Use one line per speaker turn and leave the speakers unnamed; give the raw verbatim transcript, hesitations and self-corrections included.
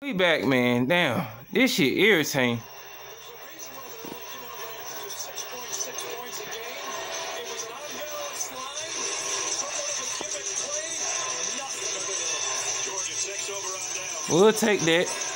We back, man. Damn, this shit irritating. We'll take that.